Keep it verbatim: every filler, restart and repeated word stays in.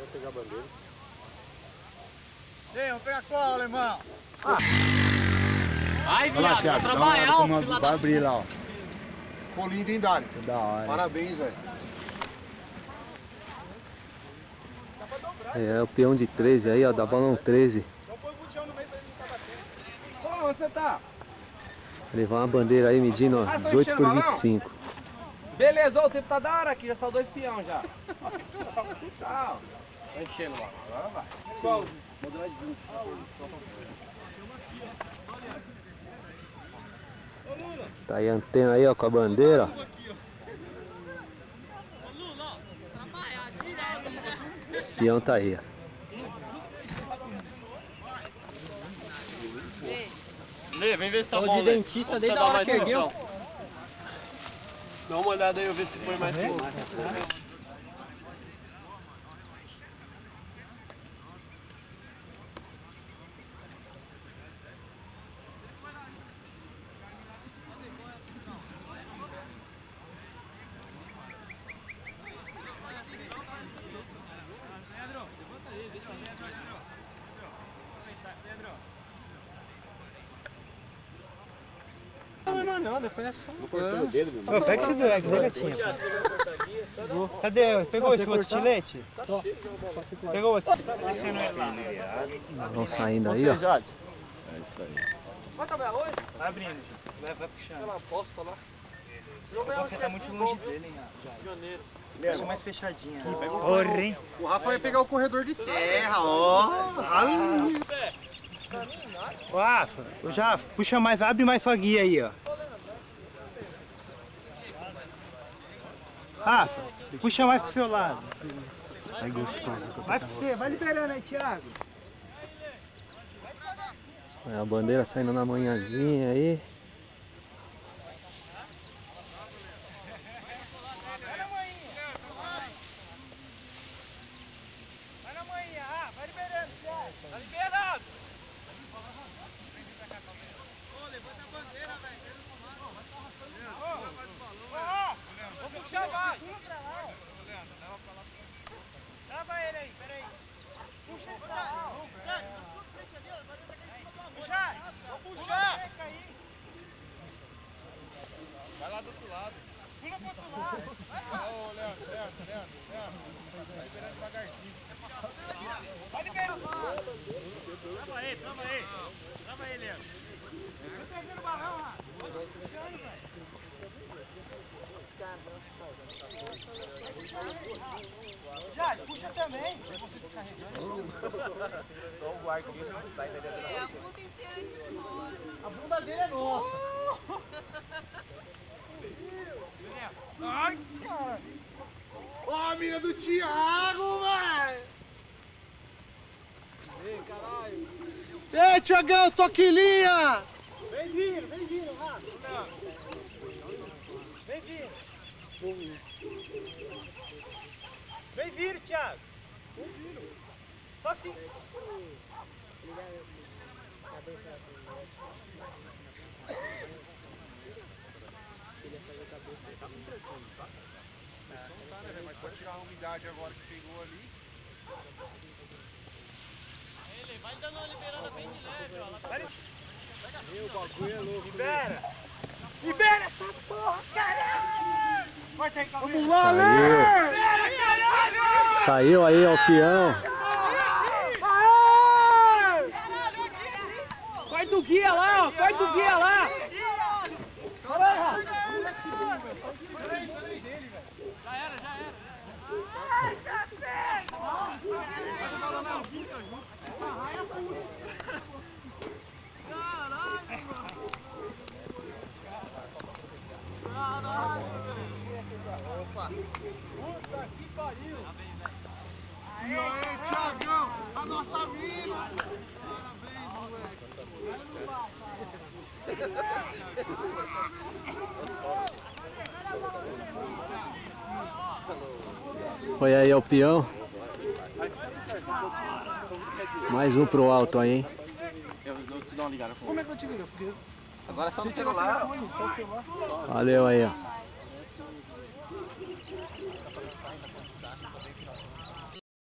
pegar a bandeira. Ei, vamos pegar qual, alemão? Ah. Ai, viado, vai trabalhar, ó, uma, fila vai da... abrir lá, ó. Ficou lindo, hein, Dário? Da hora. Parabéns, velho. É, o peão de treze aí, ó, da balão treze. Então põe o botão no meio pra ele não tá batendo. Ô, onde você tá? Levar uma bandeira aí medindo, ó, Ah, dezoito por vinte e cinco. Beleza, ó, o tempo tá da hora aqui, já saiu dois peão já. Tchau. Tá enchendo lá, agora vai. Qual? Modelo de vinte. Tá aí a antena aí, ó, com a bandeira, ó. O peão tá aí, ó. Lê, vem ver se tá Tô bom, de Lê. dentista Onde desde você a dá hora mais que ergueu. função? Dá uma olhada aí, eu ver se põe mais filmagem. Não, depois é só. Não, pega esse drag, né, gatinho? Cadê? Pegou esse outro estilete? Pegou outro. Descendo ele lá. Vão saindo aí, ó. É isso aí. Vai trabalhar hoje? Vai abrindo, vai, vai puxando. Ela aposta lá. Você tá muito longe dele, hein, Janeiro. Deixa mais fechadinha. Porra, hein? O Rafa vai pegar o corredor de terra, ó. Ô, Rafa, já puxa mais, abre mais sua guia aí, ó. Rafa, puxa mais pro seu lado. Vai gostoso. Vai pra você, vai liberando aí, Thiago. É, a bandeira saindo na manhãzinha aí. Vai na manhã, ah, vai liberando, Thiago. Tá liberado. Ô, levanta a bandeira, velho. Vou puxar, vai. Leva ele aí, peraí. Puxa ele pra lá. Puxa, vou puxar. Vai lá do outro lado. Pula pro outro lado. Ô, Leandro, Leandro, Leandro, Leandro. Vai liberando devagarzinho. Vai liberando. Trava aí, trava aí. Trava aí, Leandro. Tô pegando o balão, Rafa. Tô puxando, velho. Já, puxa também. Pra você descarregando. Só o guarda aqui, não está entendendo. É, a bunda inteira de fora. A bunda dele é nossa. Ai, cara. Ó a mina do Thiago, velho. Ei, caralho. Ei, Thiagão, toquilinha. Vem vindo, vem vindo, Rafa. Vem vindo. Vem vindo, Thiago. Vem vindo. Só assim. Mas pode tirar a umidade agora que pegou ali. Ele vai dando uma liberada bem de leve, ó. Lá Meu, o bagulho é louco. Libera! Libera essa porra, caralho! Vamos lá, Saiu. Libera, caralho! Saiu aí, ó, o peão. Vai do guia lá, ó. Vai do guia lá. Já era, já era. Ai, cacete! Faz o balão na vista junto. Essa raia é pura. Caralho, mano. Caralho, velho. Opa. Puta que pariu. E aí, Thiagão, a nossa mina. Parabéns, moleque. Foi aí, ó, o peão. Mais um pro alto aí, hein? Eu vou te dar uma ligada. Como é que eu te ligo? Agora é só no celular. Só o celular. Valeu aí, ó.